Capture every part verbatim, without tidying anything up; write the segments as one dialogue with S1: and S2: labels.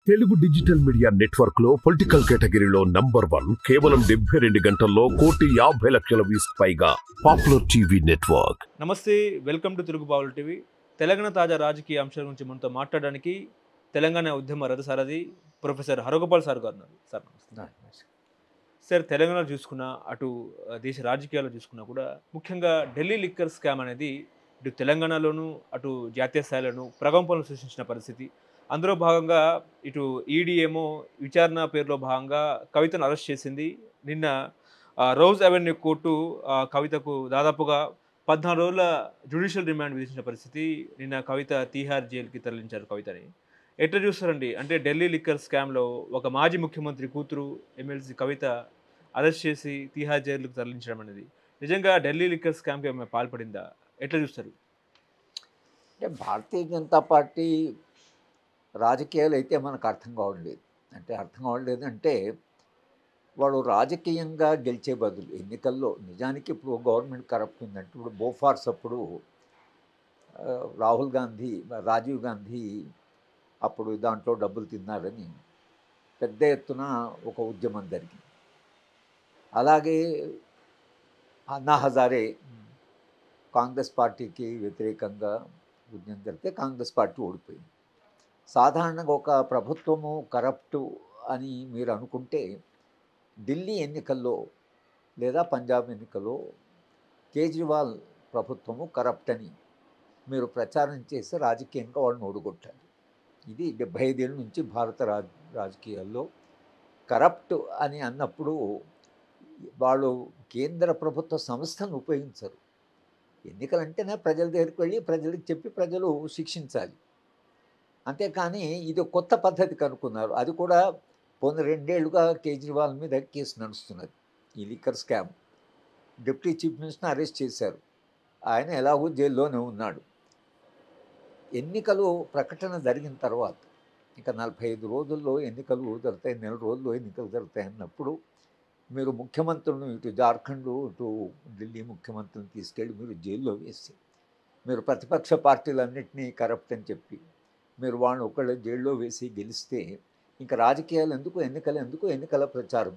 S1: Telugu digital media network లో political కేటగిరీలో number one కేవలం డెబ్బై రెండు గంటల్లో కోటి యాభై లక్షల వ్యూస్ పైగా పాపులర్ టీవీ నెట్వర్క్.
S2: నమస్తే, welcome to Telugu popular TV. Telangana తాజా రాజకీయ అంశాల గురించి మనతో మాట్లాడడానికి తెలంగాణ ఉద్యమ రథసారథి ప్రొఫెసర్ హరగోపాల్ సార్ గారు ఉన్నారు. సార్ నమస్తే. సార్, తెలంగాణలో చూసుకున్నా అటు దేశ రాజకీయాల్లో చూసుకున్నా కూడా ముఖ్యంగా ఢిల్లీ లిక్కర్ స్కామ్ అనేది ఇటు తెలంగాణలోను అటు జాతీయ స్థాయిలోను ప్రకంపనలు సృష్టించిన పరిస్థితి. అందులో భాగంగా ఇటు ఈడీ ఏమో విచారణ పేరులో భాగంగా కవితను అరెస్ట్ చేసింది. నిన్న రోజ్ అవెన్యూ కోర్టు కవితకు దాదాపుగా పద్నాలుగు రోజుల జ్యుడిషియల్ రిమాండ్ విధించిన పరిస్థితి. నిన్న కవిత తీహార్ జైలుకి తరలించారు కవితని. ఎట్లా చూస్తారండి? అంటే ఢిల్లీ లిక్కర్ స్కామ్లో ఒక మాజీ ముఖ్యమంత్రి కూతురు ఎమ్మెల్సీ కవిత అరెస్ట్ చేసి తీహార్ జైలుకి తరలించడం అనేది నిజంగా ఢిల్లీ లిక్కర్ స్కామ్కి ఏమైనా పాల్పడిందా? ఎట్లా చూస్తారు?
S3: అంటే భారతీయ జనతా పార్టీ రాజకీయాలు అయితే మనకు అర్థం కావట్లేదు. అంటే అర్థం కావట్లేదు అంటే వాడు రాజకీయంగా గెలిచే బదులు ఎన్నికల్లో నిజానికి ఇప్పుడు గవర్నమెంట్ కరప్ట్ ఉందంటే ఇప్పుడు బోఫార్స్ అప్పుడు రాహుల్ గాంధీ రాజీవ్ గాంధీ అప్పుడు దాంట్లో డబ్బులు తిన్నారని పెద్ద ఎత్తున ఒక ఉద్యమం జరిగింది. అలాగే అన్నా హజారే కాంగ్రెస్ పార్టీకి వ్యతిరేకంగా ఉద్యమం జరిగితే కాంగ్రెస్ పార్టీ ఓడిపోయింది. సాధారణంగా ఒక ప్రభుత్వము కరప్టు అని మీరు అనుకుంటే ఢిల్లీ ఎన్నికల్లో లేదా పంజాబ్ ఎన్నికల్లో కేజ్రీవాల్ ప్రభుత్వము కరప్ట్ అని మీరు ప్రచారం చేసి రాజకీయంగా వాళ్ళని ఓడగొట్టారు. ఇది డెబ్భై ఐదేళ్ళ నుంచి భారత రాజ రాజకీయాల్లో కరప్ట్ అని అన్నప్పుడు వాళ్ళు కేంద్ర ప్రభుత్వ సంస్థలను ఉపయోగించరు. ఎన్నికలంటేనే ప్రజల దగ్గరికి వెళ్ళి ప్రజలకు చెప్పి ప్రజలు శిక్షించాలి. అంతేకాని ఇది కొత్త పద్ధతి కనుక్కున్నారు. అది కూడా పోయిన రెండేళ్లుగా కేజ్రీవాల్ మీద కేసు నడుస్తున్నది. ఈ లిక్కర్ స్కామ్ డిప్యూటీ చీఫ్ మినిస్టర్ని అరెస్ట్ చేశారు. ఆయన ఎలాగో జైల్లోనే ఉన్నాడు. ఎన్నికలు ప్రకటన జరిగిన తర్వాత ఇంకా నలభై ఐదు రోజుల్లో ఎన్నికలు జరుగుతాయి, నెల రోజుల్లో ఎన్నికలు జరుగుతాయి అన్నప్పుడు మీరు ముఖ్యమంత్రులను ఇటు జార్ఖండ్ ఇటు ఢిల్లీ ముఖ్యమంత్రులను తీసుకెళ్ళి మీరు జైల్లో వేసి మీరు ప్రతిపక్ష పార్టీలన్నింటినీ కరప్ట్ అని చెప్పి మీరు వాళ్ళని ఒకళ్ళు జైల్లో వేసి గెలిస్తే ఇంకా రాజకీయాలు ఎందుకు, ఎన్నికలు ఎందుకు, ఎన్నికల ప్రచారం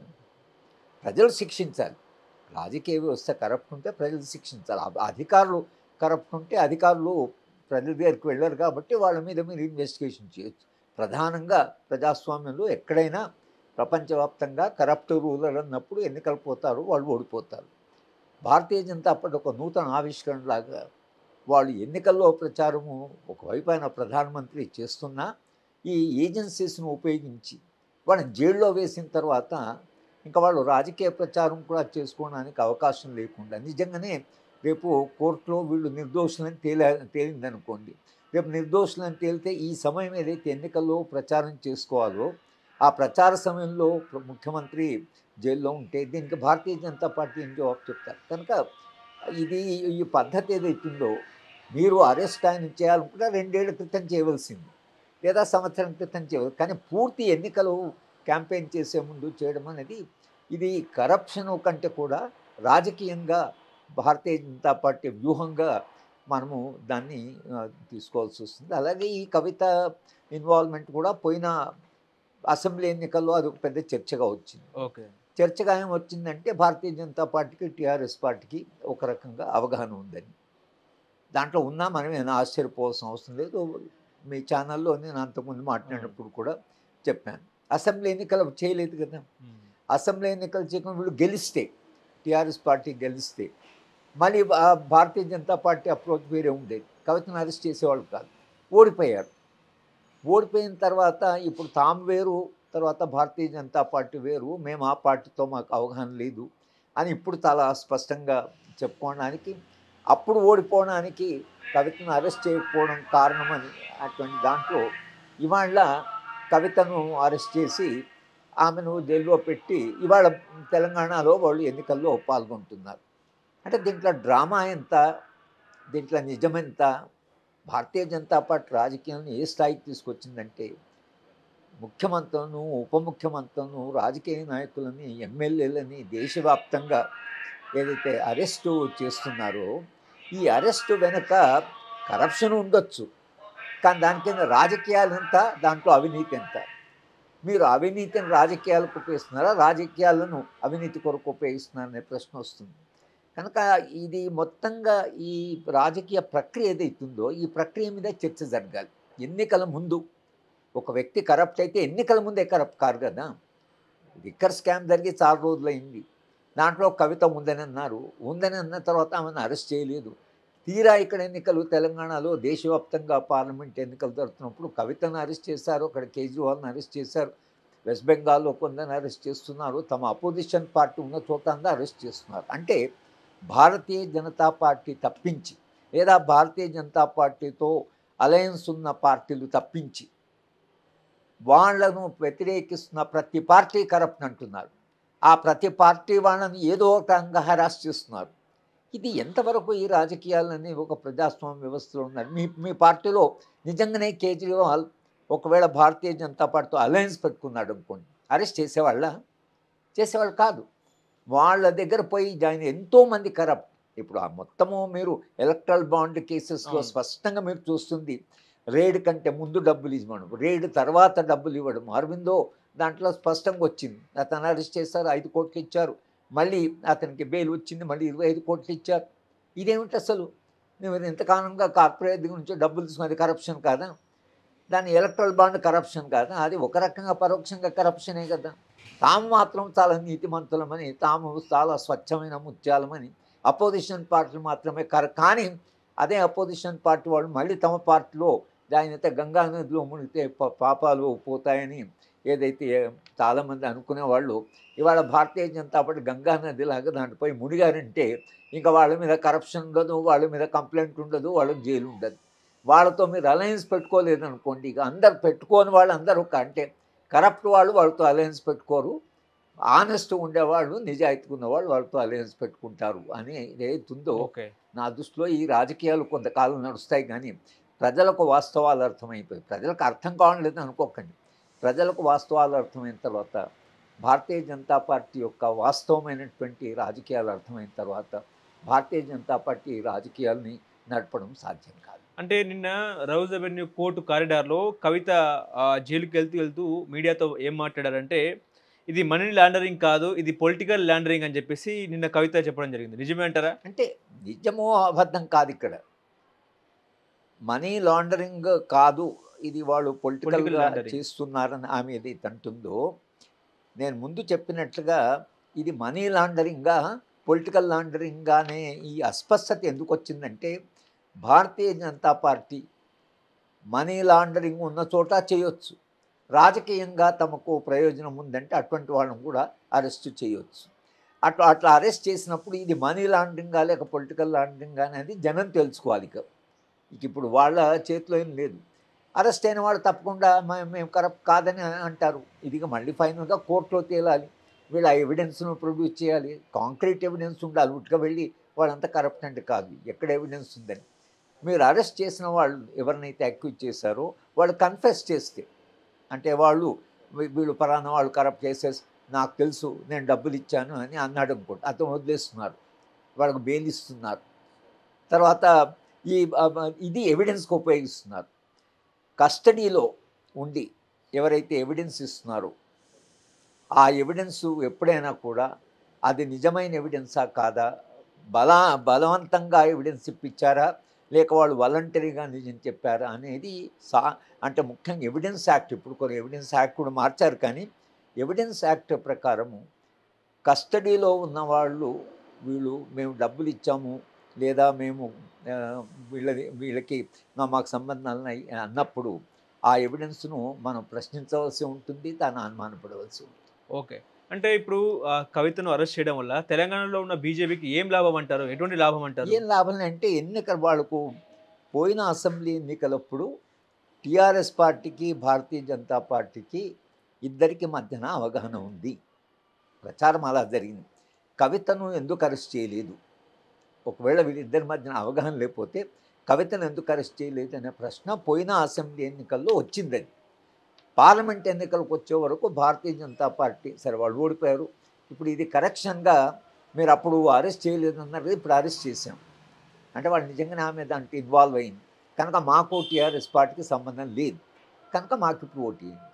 S3: ప్రజలు శిక్షించాలి. రాజకీయ వ్యవస్థ కరప్ట్ ఉంటే ప్రజలు శిక్షించాలి. అధికారులు కరప్ట్ ఉంటే అధికారులు ప్రజల దగ్గరికి వెళ్ళారు కాబట్టి వాళ్ళ మీద మీరు ఇన్వెస్టిగేషన్ చేయొచ్చు. ప్రధానంగా ప్రజాస్వామ్యంలో ఎక్కడైనా ప్రపంచవ్యాప్తంగా కరప్ట్ రూలర్ అన్నప్పుడు ఎన్నికలు పోతారు, వాళ్ళు ఓడిపోతారు. భారతీయ జనతా పార్టీ ఒక నూతన ఆవిష్కరణలాగా వాళ్ళు ఎన్నికల్లో ప్రచారము ఒకవైపు ఆయన ప్రధానమంత్రి చేస్తున్నా ఈ ఏజెన్సీస్ను ఉపయోగించి వాళ్ళని జైల్లో వేసిన తర్వాత ఇంకా వాళ్ళు రాజకీయ ప్రచారం కూడా చేసుకోవడానికి అవకాశం లేకుండా నిజంగానే రేపు కోర్టులో వీళ్ళు నిర్దోషులని తేలి తేలిందనుకోండి, రేపు నిర్దోషులని తేలితే ఈ సమయం ఏదైతే ఎన్నికల్లో ప్రచారం చేసుకోవాలో ఆ ప్రచార సమయంలో ముఖ్యమంత్రి జైల్లో ఉంటే దీనికి భారతీయ జనతా పార్టీ ఏం జవాబు చెప్తారు? కనుక ఇది ఈ పద్ధతి ఏదైతుందో మీరు అరెస్ట్ ఆయన చేయాలనుకుంటే రెండేళ్ల క్రితం చేయవలసింది లేదా సంవత్సరం క్రితం చేయవలసి, కానీ పూర్తి ఎన్నికలు క్యాంపెయిన్ చేసే ముందు చేయడం అనేది ఇది కరప్షన్ కంటే కూడా రాజకీయంగా భారతీయ జనతా పార్టీ వ్యూహంగా మనము దాన్ని తీసుకోవాల్సి వస్తుంది. అలాగే ఈ కవిత ఇన్వాల్వ్మెంట్ కూడా పోయిన అసెంబ్లీ ఎన్నికల్లో అది ఒక పెద్ద చర్చగా వచ్చింది.
S2: ఓకే,
S3: చర్చగా ఏం వచ్చిందంటే భారతీయ జనతా పార్టీకి టీఆర్ఎస్ పార్టీకి ఒక రకంగా అవగాహన ఉందని. దాంట్లో ఉన్నా మనం ఏమైనా ఆశ్చర్యపోవాల్సిన అవసరం లేదు. మీ ఛానల్లో నేను అంతకుముందు మాట్లాడినప్పుడు కూడా చెప్పాను. అసెంబ్లీ ఎన్నికలు చేయలేదు కదా. అసెంబ్లీ ఎన్నికలు చేయకుండా వీళ్ళు గెలిస్తే టీఆర్ఎస్ పార్టీ గెలిస్తే మళ్ళీ భారతీయ జనతా పార్టీ అప్రోచ్ వేరే ఉండేది. కవితను అరెస్ట్ చేసేవాళ్ళు కాదు. ఓడిపోయారు. ఓడిపోయిన తర్వాత ఇప్పుడు తాము వేరు, తర్వాత భారతీయ జనతా పార్టీ వేరు, మేము ఆ పార్టీతో మాకు అవగాహన లేదు అని ఇప్పుడు చాలా స్పష్టంగా చెప్పుకోవడానికి, అప్పుడు ఓడిపోవడానికి కవితను అరెస్ట్ చేయకపోవడం కారణమని అటువంటి దాంట్లో ఇవాళ కవితను అరెస్ట్ చేసి ఆమెను జైల్లో పెట్టి ఇవాళ తెలంగాణలో వాళ్ళు ఎన్నికల్లో పాల్గొంటున్నారు. అంటే దీంట్లో డ్రామా ఎంత, దీంట్లో నిజమెంత? భారతీయ జనతా పార్టీ రాజకీయాలను ఏ స్థాయికి తీసుకొచ్చిందంటే ముఖ్యమంత్రులను, ఉప ముఖ్యమంత్రులను, రాజకీయ నాయకులని, ఎమ్మెల్యేలని దేశవ్యాప్తంగా ఏదైతే అరెస్టు చేస్తున్నారో ఈ అరెస్టు వెనుక కరప్షన్ ఉండొచ్చు, కానీ దాని కింద రాజకీయాలు ఎంత, దాంట్లో అవినీతి ఎంత. మీరు అవినీతిని రాజకీయాలకు ఉపయోగిస్తున్నారా, రాజకీయాలను అవినీతి కొరకు ఉపయోగిస్తున్నారనే ప్రశ్న వస్తుంది. కనుక ఇది మొత్తంగా ఈ రాజకీయ ప్రక్రియ ఏదైతుందో ఈ ప్రక్రియ మీద చర్చ జరగాలి. ఎన్నికల ముందు ఒక వ్యక్తి కరప్ట్ అయితే ఎన్నికల ముందే కరప్ట్ కారు కదా. లిక్కర్ స్కామ్ జరిగి చాలా రోజులైంది. దాంట్లో కవిత ఉందని అన్నారు. ఉందని అన్న తర్వాత ఆమెను అరెస్ట్ చేయలేదు. తీరా ఇక్కడ ఎన్నికలు తెలంగాణలో దేశవ్యాప్తంగా పార్లమెంట్ ఎన్నికలు జరుగుతున్నప్పుడు కవితను అరెస్ట్ చేశారు, అక్కడ కేజ్రీవాల్ని అరెస్ట్ చేశారు, వెస్ట్ బెంగాల్లో కొందరిని అరెస్ట్ చేస్తున్నారు, తమ అపోజిషన్ పార్టీ ఉన్న చోట అంతా అరెస్ట్ చేస్తున్నారు. అంటే భారతీయ జనతా పార్టీ తప్పించి లేదా భారతీయ జనతా పార్టీతో అలయన్స్ ఉన్న పార్టీలు తప్పించి వాళ్లను వ్యతిరేకిస్తున్న ప్రతి పార్టీ కరప్ట్ అంటున్నారు. ఆ ప్రతి పార్టీ వాళ్ళని ఏదో ఒక రకంగా హరాస్ చేస్తున్నారు. ఇది ఎంతవరకు ఈ రాజకీయాలని ఒక ప్రజాస్వామ్య వ్యవస్థలో ఉన్నారు? మీ మీ పార్టీలో నిజంగానే కేజ్రీవాల్ ఒకవేళ భారతీయ జనతా పార్టీతో అలయన్స్ పెట్టుకున్నాడు అనుకోండి, అరెస్ట్ చేసేవాళ్ళ? చేసేవాళ్ళు కాదు. వాళ్ళ దగ్గర పోయి జాయిన్ ఎంతోమంది కరప్ట్. ఇప్పుడు ఆ మొత్తము మీరు ఎలక్ట్రల్ బాండ్ కేసెస్లో స్పష్టంగా మీరు చూస్తుంది రేడ్ కంటే ముందు డబ్బులు ఇవ్వడం, రేడ్ తర్వాత డబ్బులు ఇవ్వడం. అరవిందో దాంట్లో స్పష్టంగా వచ్చింది. అతను అరెస్ట్ చేశారు, ఐదు కోట్లు ఇచ్చారు, మళ్ళీ అతనికి బెయిల్ వచ్చింది, మళ్ళీ ఇరవై ఐదు కోట్లు ఇచ్చారు. ఇదేమిటి అసలు? నేను ఇంతకాలంగా కార్పొరేట్ నుంచి డబ్బులు తీసుకున్నది కరప్షన్ కాదా? దాని ఎలక్ట్రల్ బాండ్ కరప్షన్ కాదా? అది ఒక రకంగా పరోక్షంగా కరప్షనే కదా. తాము మాత్రం చాలా నీతిమంతులమని, తాము చాలా స్వచ్ఛమైన ముత్యాలమని అపోజిషన్ పార్టీలు మాత్రమే కర కానీ అదే అపోజిషన్ పార్టీ వాళ్ళు మళ్ళీ తమ పార్టీలో దానితో గంగా నదిలో మునిగితే పాపాలు పోతాయని ఏదైతే చాలామంది అనుకునేవాళ్ళు, ఇవాళ భారతీయ జనతా పార్టీ గంగా నదిలాగా దాంట్లోపై మునిగారంటే ఇంకా వాళ్ళ మీద కరప్షన్ ఉండదు, వాళ్ళ మీద కంప్లైంట్ ఉండదు, వాళ్ళకి జైలు ఉండదు. వాళ్ళతో మీరు అలయన్స్ పెట్టుకోలేదు అనుకోండి, ఇక అందరు పెట్టుకోని వాళ్ళు అందరూ అంటే కరప్ట్ వాళ్ళు వాళ్ళతో అలయన్స్ పెట్టుకోరు, ఆనెస్ట్ ఉండేవాళ్ళు నిజాయితీగా ఉన్నవాళ్ళు వాళ్ళతో అలయన్స్ పెట్టుకుంటారు అని ఏదైతుందో. నా దృష్టిలో ఈ రాజకీయాలు కొంతకాలం నడుస్తాయి కానీ ప్రజలకు వాస్తవాలు అర్థమైపోయి, ప్రజలకు అర్థం కావట్లేదు అనుకోకండి, ప్రజలకు వాస్తవాలు అర్థమైన తర్వాత భారతీయ జనతా పార్టీ యొక్క వాస్తవమైనటువంటి రాజకీయాలు అర్థమైన తర్వాత భారతీయ జనతా పార్టీ రాజకీయాలని నడపడం సాధ్యం కాదు.
S2: అంటే నిన్న రౌజ్ అవెన్యూ కోర్టు కారిడార్లో కవిత జైలుకి వెళ్తూ వెళ్తూ మీడియాతో ఏం మాట్లాడారంటే ఇది మనీ లాండరింగ్ కాదు, ఇది పొలిటికల్ లాండరింగ్ అని చెప్పేసి నిన్న కవిత చెప్పడం జరిగింది. నిజమే అంటారా?
S3: అంటే నిజమో అబద్ధం కాదు, ఇక్కడ మనీ లాండరింగ్ కాదు, ఇది వాళ్ళు పొలిటికల్గా చేస్తున్నారని ఆమె ఏదైతే అంటుందో, నేను ముందు చెప్పినట్లుగా ఇది మనీ లాండరింగా పొలిటికల్ లాండరింగానే ఈ అస్పష్టత ఎందుకు వచ్చిందంటే భారతీయ జనతా పార్టీ మనీ లాండరింగ్ ఉన్న చోట చేయొచ్చు, రాజకీయంగా తమకు ప్రయోజనం ఉందంటే అటువంటి వాళ్ళని కూడా అరెస్ట్ చేయొచ్చు. అట్లా అట్లా అరెస్ట్ చేసినప్పుడు ఇది మనీ లాండరింగా లేక పొలిటికల్ లాండరింగా అనేది జనం తెలుసుకోవాలి. ఇక ఇక ఇప్పుడు వాళ్ళ చేతిలో ఏం లేదు. అరెస్ట్ అయిన వాళ్ళు తప్పకుండా మేము కరప్ట్ కాదని అంటారు. ఇది మళ్ళీ ఫైనల్గా కోర్టులో తేలాలి, వీళ్ళ ఎవిడెన్స్ను ప్రొడ్యూస్ చేయాలి, కాంక్రీట్ ఎవిడెన్స్ ఉండాలి. ఉట్గా వెళ్ళి వాళ్ళంతా కరప్ట్ అంటే కాదు, ఎక్కడ ఎవిడెన్స్ ఉందని. మీరు అరెస్ట్ చేసిన వాళ్ళు ఎవరినైతే అక్యూజ్ చేశారో వాళ్ళు కన్ఫెస్ చేస్తే, అంటే వాళ్ళు వీళ్ళు పరానా వాళ్ళు కరప్ట్ చేసేసి నాకు తెలుసు నేను డబ్బులు ఇచ్చాను అని అన్నాడు అనుకోండి, అతను వదిలేస్తున్నారు, వాళ్ళకు బెయిల్ ఇస్తున్నారు. తర్వాత ఈ ఇది ఎవిడెన్స్కి ఉపయోగిస్తున్నారు. కస్టడీలో ఉండి ఎవరైతే ఎవిడెన్స్ ఇస్తున్నారో ఆ ఎవిడెన్స్ ఎప్పుడైనా కూడా అది నిజమైన ఎవిడెన్సా కాదా, బల బలవంతంగా ఎవిడెన్స్ ఇప్పించారా లేక వాళ్ళు వాలంటరీగా నిజం చెప్పారా అనేది సా అంటే ముఖ్యంగా ఎవిడెన్స్ యాక్ట్, ఇప్పుడు కొన్ని ఎవిడెన్స్ యాక్ట్ కూడా మార్చారు, కానీ ఎవిడెన్స్ యాక్ట్ ప్రకారము కస్టడీలో ఉన్నవాళ్ళు వీళ్ళు మేము డబ్బులు ఇచ్చాము లేదా మేము వీళ్ళది వీళ్ళకి మాకు సంబంధాలు అన్నప్పుడు ఆ ఎవిడెన్స్ను మనం ప్రశ్నించవలసి ఉంటుంది, దాన్ని అనుమానపడవలసి ఉంటుంది.
S2: ఓకే, అంటే ఇప్పుడు కవితను అరెస్ట్ చేయడం వల్ల తెలంగాణలో ఉన్న బీజేపీకి ఏం లాభం అంటారు? ఎటువంటి లాభం అంటారు?
S3: ఏం లాభం అంటే ఎన్నికలు వాళ్ళకు పోయిన అసెంబ్లీ ఎన్నికలప్పుడు టీఆర్ఎస్ పార్టీకి భారతీయ జనతా పార్టీకి ఇద్దరికి మధ్యన అవగాహన ఉంది, ప్రచారం అలా జరిగింది. కవితను ఎందుకు అరెస్ట్ చేయలేదు, ఒకవేళ వీళ్ళిద్దరి మధ్యన అవగాహన లేకపోతే కవితను ఎందుకు అరెస్ట్ చేయలేదు అనే ప్రశ్న పోయిన అసెంబ్లీ ఎన్నికల్లో వచ్చిందని. పార్లమెంట్ ఎన్నికలకు వచ్చే వరకు భారతీయ జనతా పార్టీ సరే వాళ్ళు ఓడిపోయారు, ఇప్పుడు ఇది కరెక్షన్గా మీరు అప్పుడు అరెస్ట్ చేయలేదన్నారు, ఇప్పుడు అరెస్ట్ చేశాం అంటే వాళ్ళు నిజంగానే ఆమె దాంట్లో ఇన్వాల్వ్ అయింది కనుక మాకు టీఆర్ఎస్ పార్టీకి సంబంధం లేదు కనుక మాకు ఇప్పుడు ఓటు వేయండి.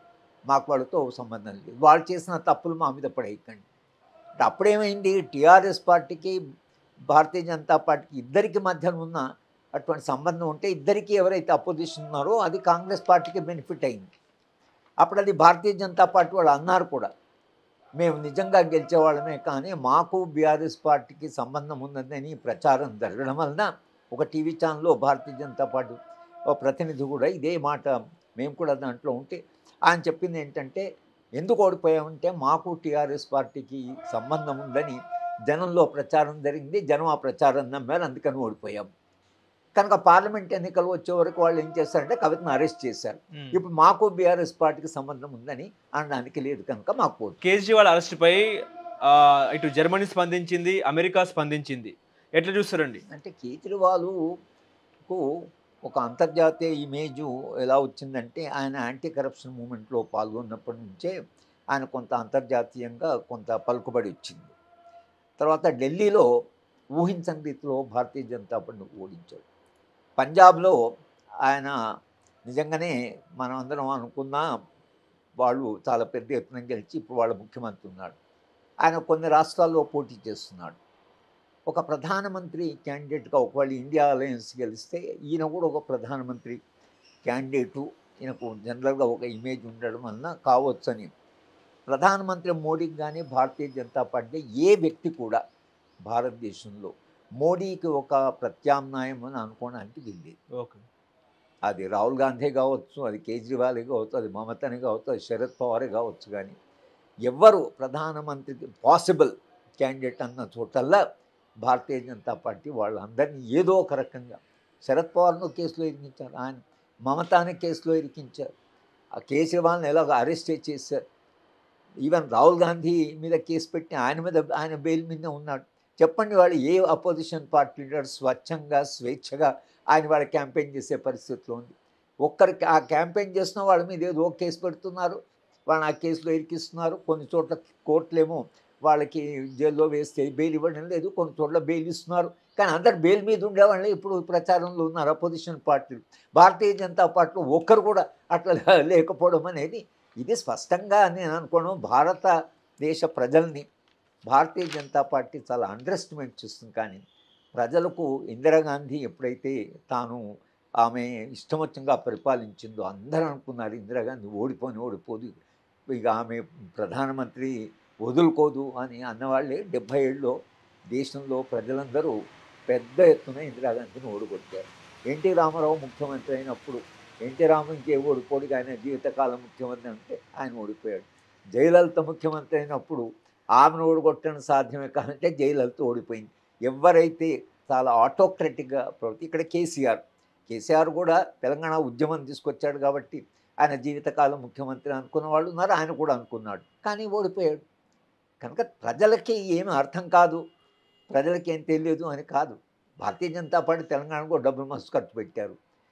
S3: మాకు వాళ్ళతో సంబంధం లేదు, వాళ్ళు చేసిన తప్పులు మా మీద పడేయకండి. అంటే అప్పుడేమైంది, టీఆర్ఎస్ పార్టీకి భారతీయ జనతా పార్టీకి ఇద్దరికి మధ్యన ఉన్న అటువంటి సంబంధం ఉంటే ఇద్దరికి ఎవరైతే అపోజిషన్ ఉన్నారో అది కాంగ్రెస్ పార్టీకి బెనిఫిట్ అయింది. అప్పుడు అది భారతీయ జనతా పార్టీ వాళ్ళు అన్నారు కూడా, మేము నిజంగా గెలిచేవాళ్ళమే కానీ మాకు బీఆర్ఎస్ పార్టీకి సంబంధం ఉందని ప్రచారం జరగడం వలన ఒక టీవీ ఛానల్లో భారతీయ జనతా పార్టీ ఒక ప్రతినిధి కూడా ఇదే మాట, మేము కూడా దాంట్లో ఉంటే ఆయన చెప్పింది ఏంటంటే, ఎందుకు ఓడిపోయామంటే మాకు టీఆర్ఎస్ పార్టీకి సంబంధం ఉందని జనంలో ప్రచారం జరిగింది, జనం ఆ ప్రచారం నమ్మారు, అందుకని ఓడిపోయాం. కనుక పార్లమెంట్ ఎన్నికలు వచ్చే వరకు వాళ్ళు ఏం చేశారంటే కవితను అరెస్ట్ చేశారు. ఇప్పుడు మాకు బీఆర్ఎస్ పార్టీకి సంబంధం ఉందని అనడానికి లేదు కనుక మాకు ఓటు.
S2: కేజ్రీవాల్ అరెస్టుపై ఇటు జర్మనీ స్పందించింది, అమెరికా స్పందించింది, ఎట్లా చూస్తారండి?
S3: అంటే కేజ్రీవాల్కు ఒక అంతర్జాతీయ ఇమేజు ఎలా వచ్చిందంటే ఆయన యాంటీ కరప్షన్ మూమెంట్లో పాల్గొన్నప్పటి నుంచే ఆయన కొంత అంతర్జాతీయంగా కొంత పలుకుబడి వచ్చింది. తర్వాత ఢిల్లీలో ఊహించని రీతిలో భారతీయ జనతా పార్టీని ఓడించాడు. పంజాబ్లో ఆయన నిజంగానే మనం అందరం అనుకున్నా వాళ్ళు చాలా పెద్ద ఎత్తున గెలిచి ఇప్పుడు వాళ్ళ ముఖ్యమంత్రి ఉన్నాడు. ఆయన కొన్ని రాష్ట్రాల్లో పోటీ చేస్తున్నాడు. ఒక ప్రధానమంత్రి క్యాండిడేట్గా ఒకవేళ ఇండియా అలయన్స్ గెలిస్తే ఈయన కూడా ఒక ప్రధానమంత్రి క్యాండిడేటు, ఈయనకు జనరల్గా ఒక ఇమేజ్ ఉండడం వలన కావచ్చు అని. ప్రధానమంత్రి మోడీకి కానీ భారతీయ జనతా పార్టీ ఏ వ్యక్తి కూడా భారతదేశంలో మోడీకి ఒక ప్రత్యామ్నాయం అని అనుకోవడానికి వీల్లేదు.
S2: ఓకే,
S3: అది రాహుల్ గాంధీ కావచ్చు, అది కేజ్రీవాల్ కావచ్చు, అది మమతాని కావచ్చు, అది శరద్ పవారే కావచ్చు, కానీ ఎవ్వరు ప్రధానమంత్రికి పాసిబుల్ క్యాండిడేట్ అన్న చోటల్లా భారతీయ జనతా పార్టీ వాళ్ళందరినీ ఏదో ఒక రకంగా, శరద్ పవార్ను కేసులో ఇరికించారు, ఆయన మమతాని కేసులో ఇరికించారు, ఆ కేజ్రీవాల్ని ఎలాగో అరెస్ట్ చేశారు, ఈవెన్ రాహుల్ గాంధీ మీద కేసు పెట్టి ఆయన మీద ఆయన బెయిల్ మీద ఉన్నాడు. చెప్పండి, వాళ్ళు ఏ అపోజిషన్ పార్టీ లీడర్ స్వచ్ఛంగా స్వేచ్ఛగా ఆయన వాళ్ళ క్యాంపెయిన్ చేసే పరిస్థితిలో ఉంది. ఒక్కరికి ఆ క్యాంపెయిన్ చేసిన వాళ్ళ మీద ఏదో కేసు పెడుతున్నారు, వాళ్ళని ఆ కేసులో ఇరికిస్తున్నారు. కొన్ని చోట్ల కోర్టులేమో వాళ్ళకి జైల్లో వేస్తే బెయిల్ ఇవ్వడం లేదు, కొన్ని చోట్ల బెయిల్ ఇస్తున్నారు. కానీ అందరు బెయిల్ మీద ఉండేవాళ్ళే ఇప్పుడు ప్రచారంలో ఉన్నారు అపోజిషన్ పార్టీలు. భారతీయ జనతా పార్టీలో ఒక్కరు కూడా అట్లా లేకపోవడం అనేది ఇది స్పష్టంగా నేను అనుకోవడం భారతదేశ ప్రజల్ని భారతీయ జనతా పార్టీ చాలా అండర్ ఎస్టిమేట్ చేస్తుంది. కానీ ప్రజలకు ఇందిరాగాంధీ ఎప్పుడైతే తాను ఆమె ఇష్టం వచ్చంగా పరిపాలించిందో అందరూ అనుకున్నారు ఇందిరాగాంధీ ఓడిపోని ఓడిపోదు, ఇక ఆమె ప్రధానమంత్రి వదులుకోదు అని అన్నవాళ్ళే డెబ్భై ఏళ్ళలో దేశంలో ప్రజలందరూ పెద్ద ఎత్తున ఇందిరాగాంధీని ఓడిగొట్టారు. ఎన్టీ రామారావు ముఖ్యమంత్రి అయినప్పుడు ఎన్టీ రామారావుకి ఏ ఓడిపోడు, ఆయన జీవితకాలం ముఖ్యమంత్రి అంటే ఆయన ఓడిపోయాడు. జయలలిత ముఖ్యమంత్రి అయినప్పుడు ఆమెను ఓడిగొట్టడం సాధ్యమే కాదంటే జయలలిత ఓడిపోయింది. ఎవరైతే చాలా ఆటోక్రటిక్గా ప్రవర్తి ఇక్కడ కేసీఆర్ కేసీఆర్ కూడా తెలంగాణ ఉద్యమం తీసుకొచ్చాడు కాబట్టి ఆయన జీవితకాలం ముఖ్యమంత్రి అనుకున్న వాళ్ళు ఉన్నారు, ఆయన కూడా అనుకున్నాడు, కానీ ఓడిపోయాడు. కనుక ప్రజలకి ఏమీ అర్థం కాదు, ప్రజలకి ఏం తెలియదు అని కాదు. భారతీయ జనతా పార్టీ తెలంగాణకు డబ్బులు మస్తు ఖర్చు పెట్టారు.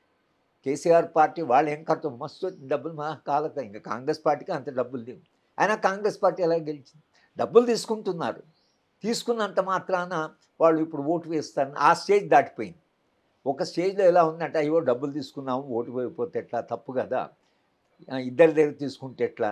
S3: కేసీఆర్ పార్టీ వాళ్ళు ఏం ఖర్చు మస్తు డబ్బులు మా కాలక, ఇంకా కాంగ్రెస్ పార్టీకి అంత డబ్బులు లేవు. అయినా కాంగ్రెస్ పార్టీ ఎలా గెలిచింది? డబ్బులు తీసుకుంటున్నారు, తీసుకున్నంత మాత్రాన వాళ్ళు ఇప్పుడు ఓటు వేస్తారని ఆ స్టేజ్ దాటిపోయింది. ఒక స్టేజ్లో ఎలా ఉందంటే అయ్యో డబ్బులు తీసుకున్నాము ఓటు వేయకపోతే ఎట్లా, తప్పు కదా, ఇద్దరి దగ్గర తీసుకుంటే ఎట్లా,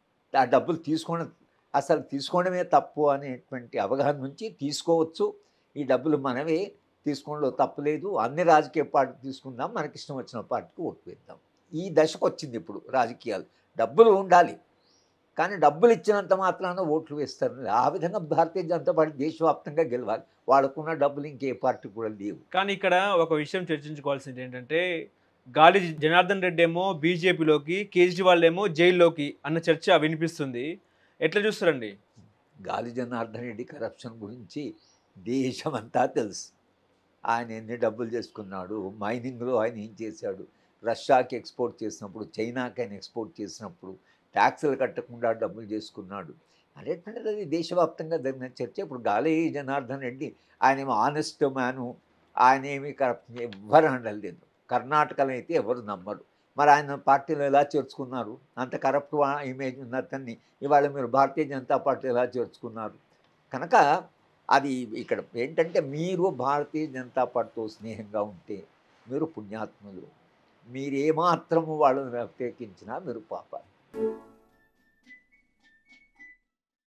S3: ఆ డబ్బులు తీసుకోవడం అసలు తీసుకోవడమే తప్పు అనేటువంటి అవగాహన నుంచి తీసుకోవచ్చు, ఈ డబ్బులు మనమే తీసుకోవడంలో తప్పులేదు, అన్ని రాజకీయ పార్టీ తీసుకుందాం, మనకి ఇష్టం వచ్చిన పార్టీకి ఓటు వేద్దాం, ఈ దశకు వచ్చింది ఇప్పుడు రాజకీయాలు. డబ్బులు ఉండాలి కానీ డబ్బులు ఇచ్చినంత మాత్రాన ఓట్లు వేస్తారు. ఆ విధంగా భారతీయ జనతా పార్టీ దేశవ్యాప్తంగా గెలవాలి, వాళ్ళకున్న డబ్బులు ఇంకే పార్టీ కూడా లేవు.
S2: కానీ ఇక్కడ ఒక విషయం చర్చించుకోవాల్సింది ఏంటంటే గాలి జనార్దన్ రెడ్డి ఏమో బీజేపీలోకి, కేజ్రీవాల్ ఏమో జైల్లోకి అన్న చర్చ వినిపిస్తుంది, ఎట్లా చూస్తారండి?
S3: గాలి జనార్దన్ రెడ్డి కరప్షన్ గురించి దేశమంతా తెలుసు. ఆయన ఎన్ని డబ్బులు చేసుకున్నాడు, మైనింగ్లో ఆయన ఏం చేశాడు, రష్యాకి ఎక్స్పోర్ట్ చేసినప్పుడు, చైనాకి ఆయన ఎక్స్పోర్ట్ చేసినప్పుడు ట్యాక్సులు కట్టకుండా డబ్బులు చేసుకున్నాడు అనేటువంటిది అది దేశవ్యాప్తంగా జరిగిన చర్చ. ఇప్పుడు గాలి జనార్దన్ రెడ్డి ఆయన ఏమో ఆనెస్ట్ మ్యాను, ఆయన ఏమీ కరప్షన్ ఎవ్వరు అనలేదు. కర్ణాటకలో అయితే ఎవరు నమ్మరు. మరి ఆయన పార్టీలో ఎలా చేర్చుకున్నారు? అంత కరప్ట్ ఇమేజ్ ఉన్న అతన్ని ఇవాళ మీరు భారతీయ జనతా పార్టీ ఎలా చేర్చుకున్నారు? కనుక అది ఇక్కడ ఏంటంటే మీరు భారతీయ జనతా పార్టీతో స్నేహంగా ఉంటే మీరు పుణ్యాత్ములు, మీరు ఏమాత్రము వాళ్ళని వ్యతిరేకించినా మీరు పాపాలు.